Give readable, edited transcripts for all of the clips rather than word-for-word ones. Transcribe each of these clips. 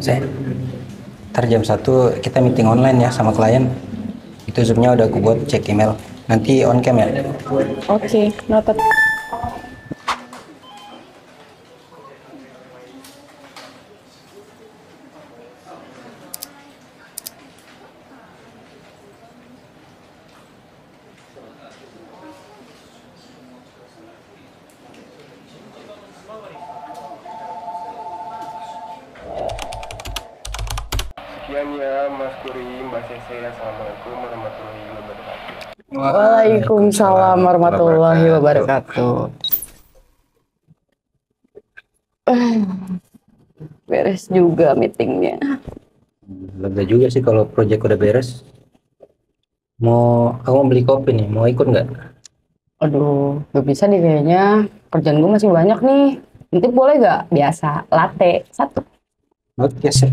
Saya, ntar jam 1 kita meeting online ya sama klien. Itu Zoom-nya udah aku buat, cek email. Nanti on cam ya. Oke, noted. Sekian ya Mas Kuri, Mbak Sese. Assalamualaikum warahmatullahi wabarakatuh. Waalaikumsalam warahmatullahi wabarakatuh. Beres juga meetingnya. Lega juga sih kalau project udah beres. Kamu beli kopi nih, mau ikut nggak? Aduh, gak bisa nih kayaknya. Kerjaan gue masih banyak nih. Nanti boleh gak? Biasa, latte 1. Oke sih.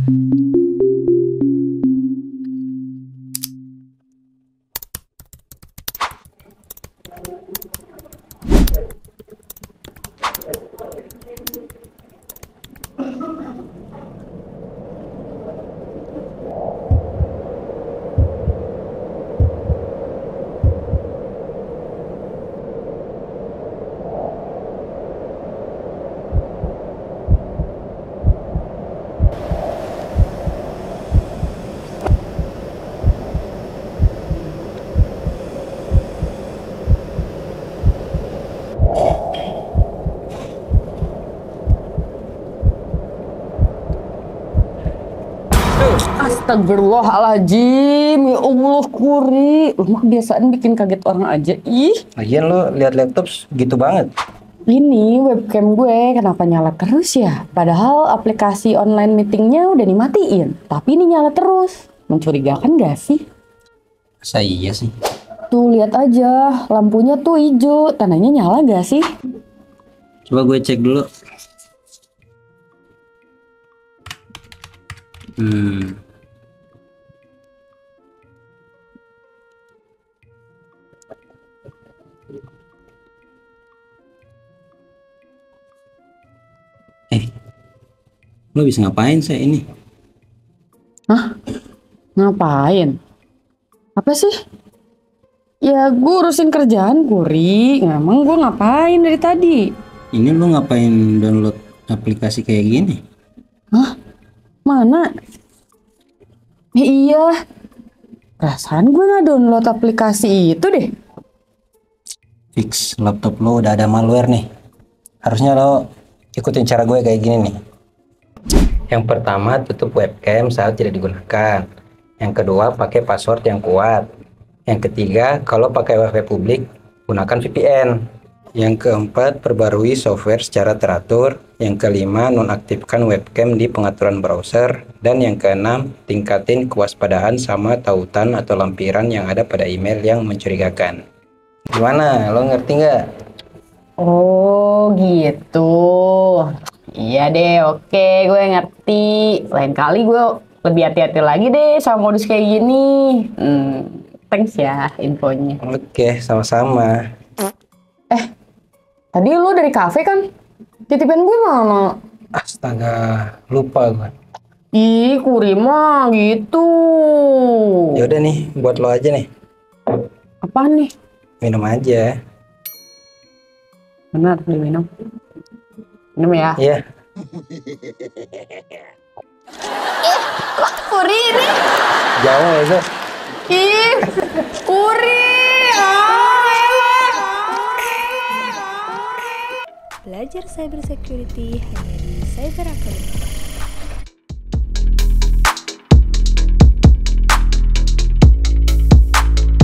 Astagfirullahaladzim, ya Allah Kuri. Lu mah kebiasaan bikin kaget orang aja, ih. Lagian lo lihat laptop gitu banget. Ini webcam gue kenapa nyala terus ya? Padahal aplikasi online meetingnya udah dimatiin, tapi ini nyala terus. Mencurigakan gak sih? Masa iya sih? Tuh lihat aja, lampunya tuh hijau, tandanya nyala gak sih? Coba gue cek dulu. Lo bisa ngapain saya ini? Hah? Ngapain? Apa sih? Ya gue urusin kerjaan Kuri, emang gue ngapain dari tadi? Ini lo ngapain download aplikasi kayak gini? Hah? Mana? Iya, perasaan gue nggak download aplikasi itu deh. Fix, laptop lo udah ada malware nih. Harusnya lo ikutin cara gue kayak gini nih. Yang pertama, tutup webcam saat tidak digunakan. Yang kedua, pakai password yang kuat. Yang ketiga, kalau pakai wifi publik, gunakan VPN. Yang keempat, perbarui software secara teratur. Yang kelima, nonaktifkan webcam di pengaturan browser. Dan yang keenam, tingkatin kewaspadaan sama tautan atau lampiran yang ada pada email yang mencurigakan. Gimana? Lo ngerti nggak? Oh gitu. Iya deh, oke, gue ngerti. Lain kali gue lebih hati-hati lagi deh sama modus kayak gini. Thanks ya infonya. Oke, sama-sama. Tadi lu dari kafe kan? Titipin gue mana? Astaga, lupa gue. Ih, Kuri mah gitu. Ya udah nih, buat lo aja nih. Apaan nih? Minum aja. Benar, diminum. Minum ya? Iya. Kuri ini. Jauh ya, Zek? Ih, Kuri. Belajar cyber security hanya di Cyber Academy.